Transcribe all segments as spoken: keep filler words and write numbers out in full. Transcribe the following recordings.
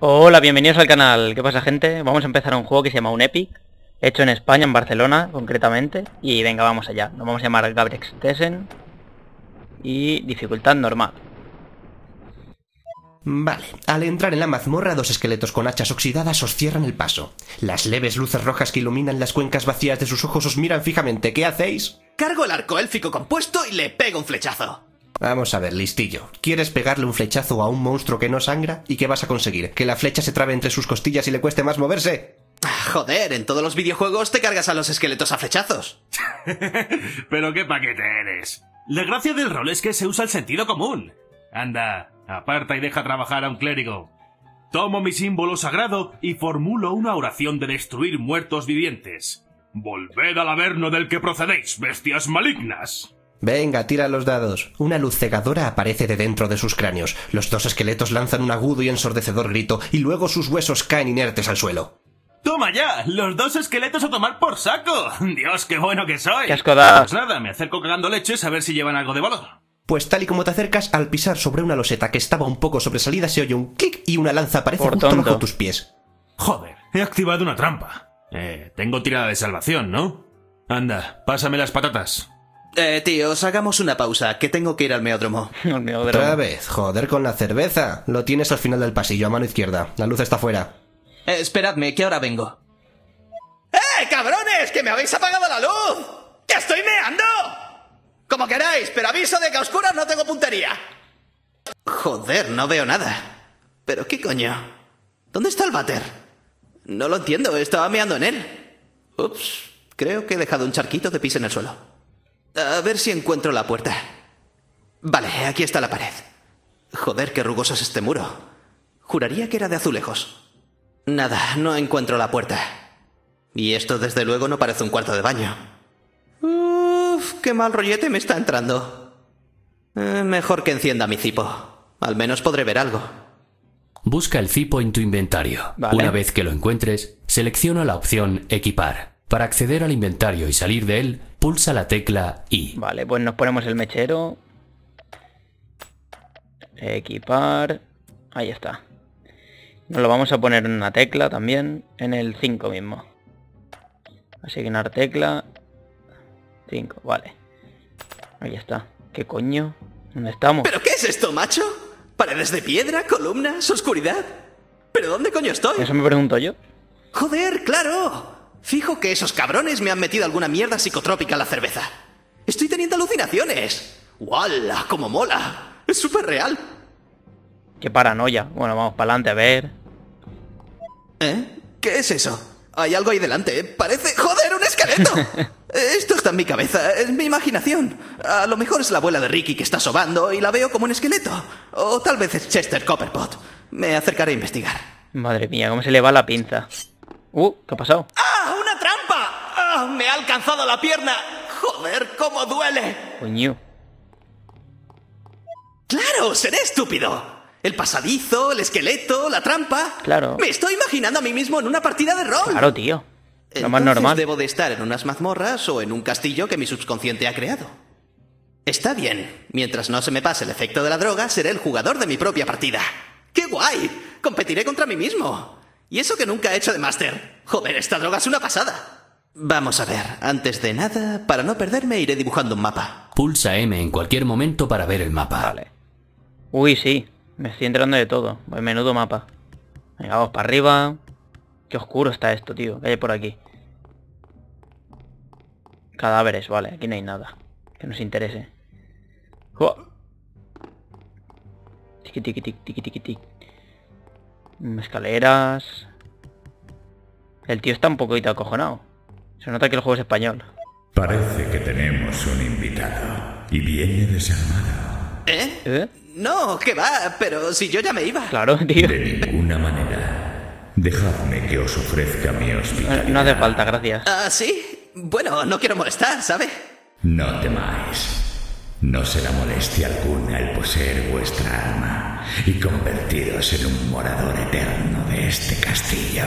Hola, bienvenidos al canal. ¿Qué pasa, gente? Vamos a empezar un juego que se llama un Epic, hecho en España, en Barcelona, concretamente. Y venga, vamos allá. Nos vamos a llamar Gabrextessen y dificultad normal. Vale, al entrar en la mazmorra, dos esqueletos con hachas oxidadas os cierran el paso. Las leves luces rojas que iluminan las cuencas vacías de sus ojos os miran fijamente. ¿Qué hacéis? Cargo el arco élfico compuesto y le pego un flechazo. Vamos a ver, listillo. ¿Quieres pegarle un flechazo a un monstruo que no sangra? ¿Y qué vas a conseguir? ¿Que la flecha se trabe entre sus costillas y le cueste más moverse? Joder, en todos los videojuegos te cargas a los esqueletos a flechazos. Pero qué paquete eres. La gracia del rol es que se usa el sentido común. Anda, aparta y deja trabajar a un clérigo. Tomo mi símbolo sagrado y formulo una oración de destruir muertos vivientes. Volved al averno del que procedéis, bestias malignas. Venga, tira los dados. Una luz cegadora aparece de dentro de sus cráneos. Los dos esqueletos lanzan un agudo y ensordecedor grito, y luego sus huesos caen inertes al suelo. ¡Toma ya! ¡Los dos esqueletos a tomar por saco! ¡Dios, qué bueno que soy! ¡Qué asco da! Pues nada, me acerco cagando leches a ver si llevan algo de valor. Pues tal y como te acercas, al pisar sobre una loseta que estaba un poco sobresalida, se oye un clic y una lanza aparece Por justo tonto. bajo tus pies. Joder, he activado una trampa. Eh, tengo tirada de salvación, ¿no? Anda, pásame las patatas. Eh, tíos, hagamos una pausa, que tengo que ir al meódromo. El mío de Otra la- vez, joder con la cerveza. Lo tienes al final del pasillo, a mano izquierda. La luz está fuera. Eh, esperadme, que ahora vengo. ¡Eh, cabrones! ¡Que me habéis apagado la luz! ¡Que estoy meando! Como queráis, pero aviso de que a oscuras no tengo puntería. Joder, no veo nada. ¿Pero qué coño? ¿Dónde está el váter? No lo entiendo, estaba meando en él. Ups, creo que he dejado un charquito de pis en el suelo. A ver si encuentro la puerta. Vale, aquí está la pared. Joder, qué rugoso es este muro. Juraría que era de azulejos. Nada, no encuentro la puerta. Y esto desde luego no parece un cuarto de baño. Uff, qué mal rollete me está entrando. Eh, mejor que encienda mi cipo. Al menos podré ver algo. Busca el cipo en tu inventario. Vale. Una vez que lo encuentres, selecciona la opción Equipar. Para acceder al inventario y salir de él, pulsa la tecla I. Vale, pues nos ponemos el mechero. Equipar. Ahí está. Nos lo vamos a poner en una tecla también. En el cinco mismo. Asignar tecla. cinco, vale. Ahí está. ¿Qué coño? ¿Dónde estamos? ¿Pero qué es esto, macho? ¿Paredes de piedra, columnas, oscuridad? ¿Pero dónde coño estoy? Eso me pregunto yo. ¡Joder, claro! Fijo que esos cabrones me han metido alguna mierda psicotrópica a la cerveza. Estoy teniendo alucinaciones. ¡Wala! ¡Cómo mola! Es súper real. Qué paranoia. Bueno, vamos para adelante a ver. ¿Eh? ¿Qué es eso? Hay algo ahí delante. Parece... ¡Joder, un esqueleto! Esto está en mi cabeza, es mi imaginación. A lo mejor es la abuela de Ricky que está sobando y la veo como un esqueleto. O tal vez es Chester Copperpot. Me acercaré a investigar. Madre mía, cómo se le va la pinza. Uh, ¿qué ha pasado? ¡Ah, una trampa! ¡Ah, me ha alcanzado la pierna! ¡Joder, cómo duele! Coño. ¡Claro, seré estúpido! El pasadizo, el esqueleto, la trampa... Claro. Me estoy imaginando a mí mismo en una partida de rol. Claro, tío. Lo más Entonces normal. debo de estar en unas mazmorras o en un castillo que mi subconsciente ha creado. Está bien. Mientras no se me pase el efecto de la droga, seré el jugador de mi propia partida. ¡Qué guay! Competiré contra mí mismo. Y eso que nunca he hecho de máster. Joder, esta droga es una pasada. Vamos a ver. Antes de nada, para no perderme, iré dibujando un mapa. Pulsa M en cualquier momento para ver el mapa. Vale. Uy, sí. Me estoy enterando de todo. Pues menudo mapa. Venga, vamos para arriba. Qué oscuro está esto, tío. ¿Qué hay por aquí? Cadáveres, vale. Aquí no hay nada que nos interese. ¡Jua! Tiki tiki tiki tiki tiki tiki. Mm, Escaleras. El tío está un poquito acojonado. Se nota que el juego es español. Parece que tenemos un invitado y viene desarmado. ¿Eh? ¿Eh? No, que va, pero si yo ya me iba. Claro, tío. De ninguna manera. Dejadme que os ofrezca mi No, hospitalidad. no hace falta, gracias. ¿Ah, sí? Bueno, no quiero molestar, ¿sabe? No temáis. No será molestia alguna el poseer vuestra alma y convertiros en un morador eterno de este castillo.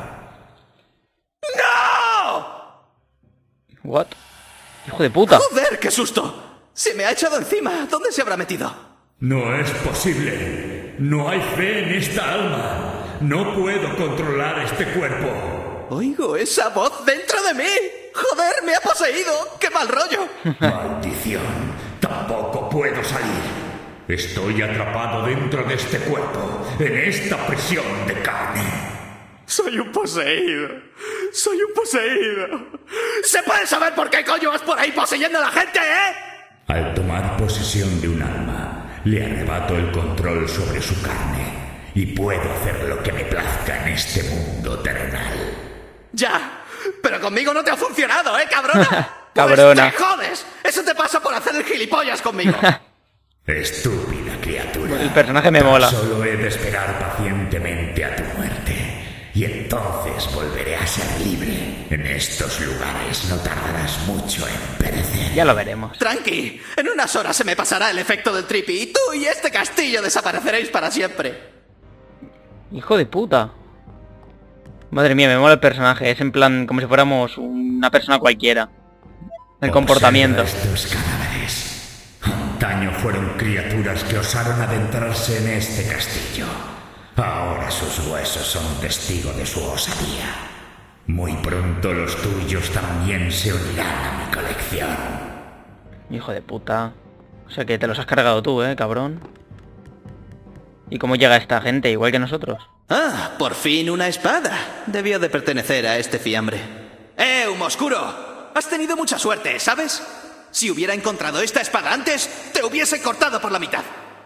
¡No! What? Hijo de puta. ¡Joder, qué susto! Se me ha echado encima. ¿Dónde se habrá metido? No es posible. No hay fe en esta alma. No puedo controlar este cuerpo. Oigo esa voz dentro de mí. Joder, me ha poseído. ¡Qué mal rollo! Maldición. Tampoco puedo salir. Estoy atrapado dentro de este cuerpo, en esta prisión de carne. Soy un poseído. Soy un poseído. ¿Se puede saber por qué coño vas por ahí poseyendo a la gente, eh? Al tomar posesión de un alma, le arrebato el control sobre su carne y puedo hacer lo que me plazca en este mundo terrenal. Ya, pero conmigo no te ha funcionado, ¿eh, cabrona? Cabrona. Pues te jodes. Eso te pasa por hacer el gilipollas conmigo. Estúpida criatura. El personaje me Tan mola. Solo he de esperar pacientemente a tu muerte. Y entonces volveré a ser libre. En estos lugares no tardarás mucho en perecer. Ya lo veremos. Tranqui, en unas horas se me pasará el efecto del trippy y tú y este castillo desapareceréis para siempre. Hijo de puta. Madre mía, me mola el personaje. Es en plan como si fuéramos una persona cualquiera. El comportamiento. Observa estos cadáveres. Antaño fueron criaturas que osaron adentrarse en este castillo. Ahora sus huesos son testigo de su osadía. Muy pronto los tuyos también se unirán a mi colección. Hijo de puta. O sea que te los has cargado tú, eh, cabrón. ¿Y cómo llega esta gente? Igual que nosotros. Ah, por fin una espada. Debió de pertenecer a este fiambre. ¡Eh, humo oscuro! Has tenido mucha suerte, ¿sabes? Si hubiera encontrado esta espada antes, te hubiese cortado por la mitad.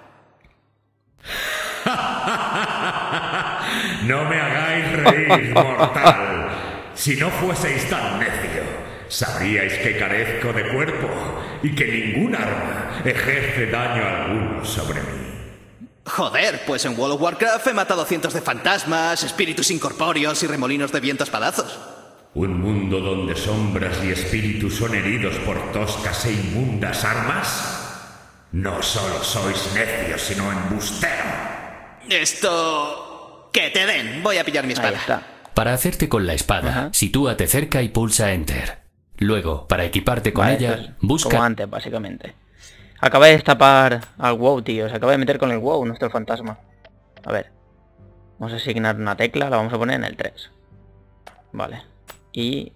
No me hagáis reír, mortal. Si no fueseis tan necio, sabríais que carezco de cuerpo y que ningún arma ejerce daño alguno sobre mí. Joder, pues en World of Warcraft he matado cientos de fantasmas, espíritus incorpóreos y remolinos de viento espadazos. ¿Un mundo donde sombras y espíritus son heridos por toscas e inmundas armas? No solo sois necios, sino embustero. Esto... que te den. Voy a pillar mi Ahí espada. está. Para hacerte con la espada, Ajá. sitúate cerca y pulsa Enter. Luego, para equiparte con Vale, ella, esto es busca... como antes, básicamente. Acaba de destapar al WoW, tío. Se acaba de meter con el WoW, nuestro fantasma. A ver. Vamos a asignar una tecla, la vamos a poner en el tres. Vale. Y...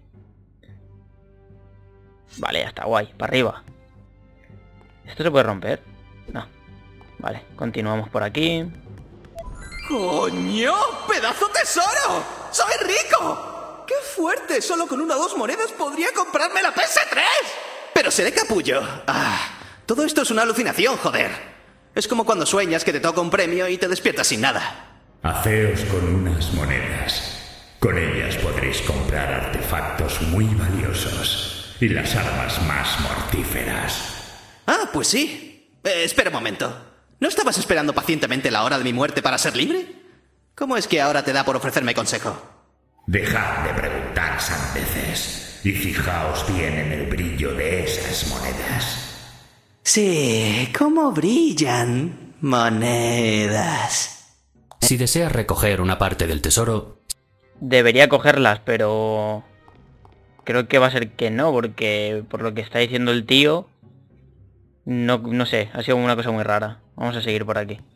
Vale, ya está, guay. Para arriba. ¿Esto se puede romper? No. Vale, continuamos por aquí. ¡Coño! ¡Pedazo tesoro! ¡Soy rico! ¡Qué fuerte! Solo con una o dos monedas podría comprarme la P S tres. Pero seré capullo. Ah, todo esto es una alucinación, joder. Es como cuando sueñas que te toca un premio y te despiertas sin nada. Haceos con unas monedas. Con ellas podréis comprar artefactos muy valiosos y las armas más mortíferas. Ah, pues sí. Eh, espera un momento. ¿No estabas esperando pacientemente la hora de mi muerte para ser libre? ¿Cómo es que ahora te da por ofrecerme consejo? Dejad de preguntar sandeces y fijaos bien en el brillo de esas monedas. Sí, ¿cómo brillan? Monedas. Si deseas recoger una parte del tesoro, Debería cogerlas, pero... Creo que va a ser que no, porque por lo que está diciendo el tío... No, no sé, ha sido una cosa muy rara. Vamos a seguir por aquí.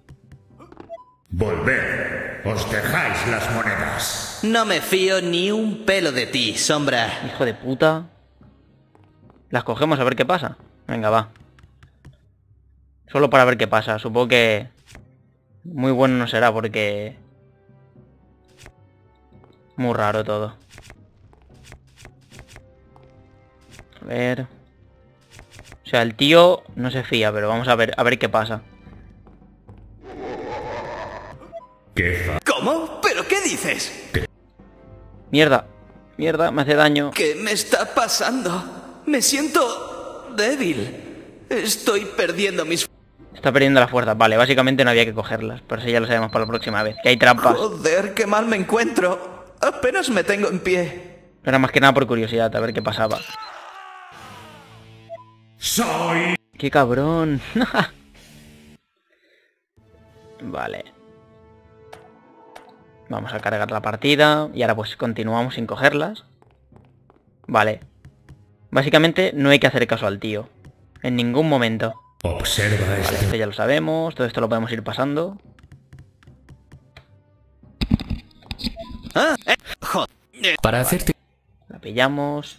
Volved, os dejáis las monedas. No me fío ni un pelo de ti, sombra. Hijo de puta. Las cogemos a ver qué pasa. Venga, va. Solo para ver qué pasa. Supongo que... Muy bueno no será porque... Muy raro todo. A ver... O sea, el tío no se fía, pero vamos a ver, a ver qué pasa. ¿Qué fa... ¿Cómo? ¿Pero qué dices? Mierda. Mierda, me hace daño. ¿Qué me está pasando? Me siento débil. Estoy perdiendo mis... Está perdiendo la fuerza. Vale, básicamente no había que cogerlas. Pero eso ya lo sabemos para la próxima vez. Que hay trampas. Joder, qué mal me encuentro. Apenas me tengo en pie. Era más que nada por curiosidad, a ver qué pasaba. Soy... ¡Qué cabrón! Vale. Vamos a cargar la partida. Y ahora pues continuamos sin cogerlas. Vale. Básicamente no hay que hacer caso al tío. En ningún momento. Observa Vale, esto. esto ya lo sabemos. Todo esto lo podemos ir pasando. Ah, eh, joder. Para hacerte... La pillamos.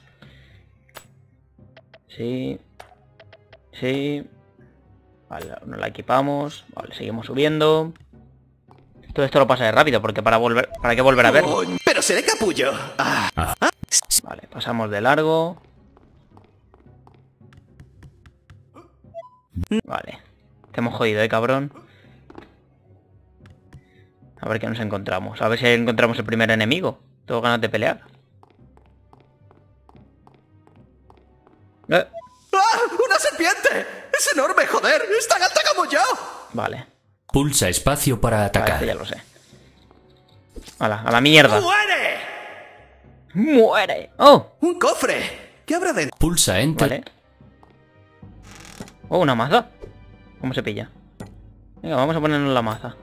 Sí. Sí. Vale, nos la equipamos. Vale, seguimos subiendo. Todo esto lo pasaré rápido porque para volver... ¿Para qué volver a ver? Coño, pero seré capullo. Ah, Vale, pasamos de largo. Vale. Te hemos jodido, eh, cabrón. A ver qué nos encontramos. A ver si encontramos el primer enemigo. Tengo ganas de pelear. Eh, ¡Ah! ¡Una serpiente! ¡Es enorme, joder! ¡Es tan alta como yo! Vale. Pulsa espacio para Vale, atacar. este ya lo sé. Hala, a la mierda. ¡Muere! ¡Muere! ¡Oh! ¡Un cofre! ¿Qué habrá dentro? Pulsa Enter. Vale. Oh, una maza. ¿Cómo se pilla? Venga, vamos a ponernos la maza.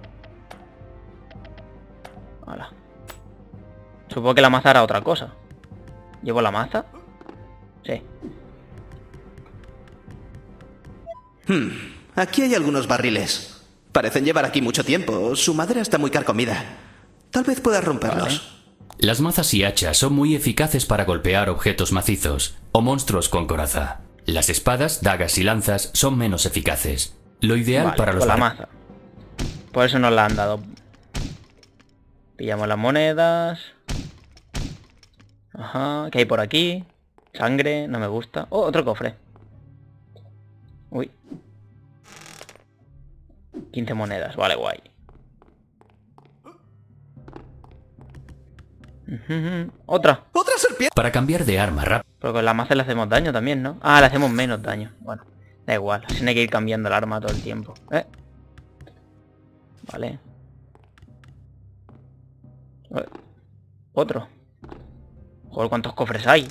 Hala. Supongo que la maza era otra cosa. ¿Llevo la maza? Sí. Hmm, aquí hay algunos barriles. Parecen llevar aquí mucho tiempo. Su madera está muy carcomida. Tal vez puedas romperlos. Las mazas y hachas son muy eficaces para golpear objetos macizos o monstruos con coraza. Las espadas, dagas y lanzas son menos eficaces. Lo ideal Vale, para los con la bar- maza. Por eso nos la han dado. Pillamos las monedas. Ajá, ¿qué hay por aquí? Sangre, no me gusta. Oh, otro cofre. Uy. quince monedas, vale, guay. Ujú, otra. ¡Otra serpiente! Para cambiar de arma rápido. Pero con la maza le hacemos daño también, ¿no? Ah, le hacemos menos daño. Bueno, da igual. Así no hay que ir cambiando el arma todo el tiempo. ¿Eh? Vale. Eh, Otro. Joder, ¿cuántos cofres hay?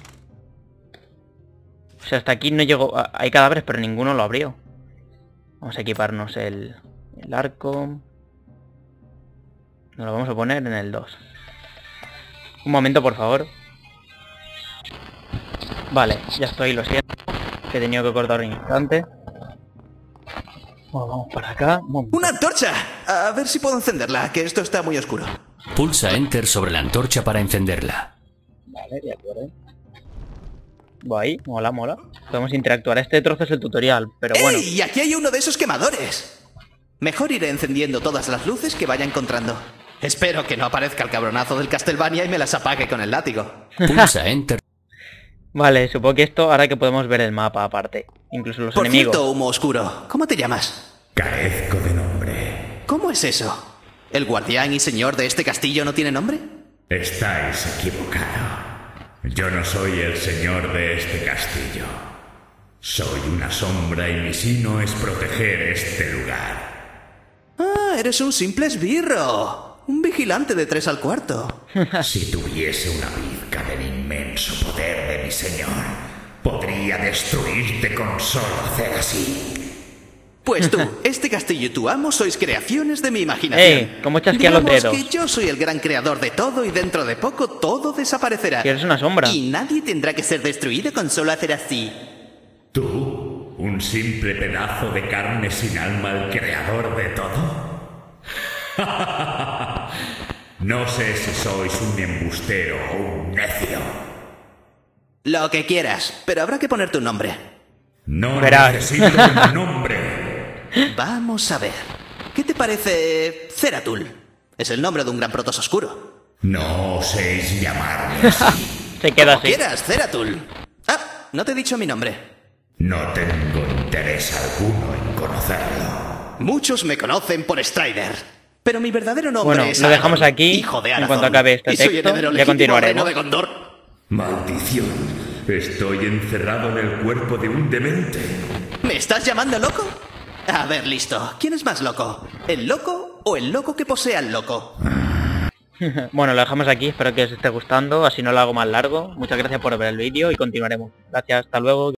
O sea, hasta aquí no llego... a- Hay cadáveres, pero ninguno lo abrió. Vamos a equiparnos el, el arco. Nos lo vamos a poner en el dos. Un momento, por favor. Vale, ya estoy, lo siento. Que he tenido que cortar un instante. Bueno, vamos para acá. Un momento. ¡Una antorcha! A ver si puedo encenderla, que esto está muy oscuro. Pulsa Enter sobre la antorcha para encenderla. Vale, de acuerdo. Guay, mola, mola. Podemos interactuar. Este trozo es el tutorial, pero bueno. ¡Ey! Aquí hay uno de esos quemadores. Mejor iré encendiendo todas las luces que vaya encontrando. Espero que no aparezca el cabronazo del Castlevania y me las apague con el látigo. Pulsa Enter. Vale, supongo que esto hará que podemos ver el mapa aparte. Incluso los Por enemigos. cierto, humo oscuro, ¿cómo te llamas? Carezco de nombre. ¿Cómo es eso? ¿El guardián y señor de este castillo no tiene nombre? Estáis equivocado. Yo no soy el señor de este castillo. Soy una sombra y mi sino es proteger este lugar. Ah, eres un simple esbirro. Un vigilante de tres al cuarto. Si tuviese una pizca del inmenso poder de mi señor, podría destruirte con solo hacer así. Pues tú, este castillo y tu amo sois creaciones de mi imaginación. ¡Eh! ¿Cómo chasquean los Digamos dedos? que yo soy el gran creador de todo y dentro de poco todo desaparecerá. Si eres una sombra. Y nadie tendrá que ser destruido con solo hacer así. ¿Tú? ¿Un simple pedazo de carne sin alma el creador de todo? No sé si sois un embustero o un necio. Lo que quieras, pero habrá que ponerte un nombre. No Verás. necesito un nombre. Vamos a ver. ¿Qué te parece Ceratul? Es el nombre de un gran protoss oscuro. No oséis llamarme así. Se queda Como así. quieras, Ceratul. Ah, no te he dicho mi nombre. No tengo interés alguno en conocerlo. Muchos me conocen por Strider. Pero mi verdadero nombre Bueno, es lo dejamos Aragorn, aquí. hijo de En Aragorn, cuanto acabe este y soy texto, heredero ya legítimo continuaremos. reino de Gondor. Maldición. Estoy encerrado en el cuerpo de un demente. ¿Me estás llamando loco? A ver, listo. ¿Quién es más loco? ¿El loco o el loco que posee al loco? Bueno, lo dejamos aquí. Espero que os esté gustando. Así no lo hago más largo. Muchas gracias por ver el vídeo y continuaremos. Gracias, hasta luego.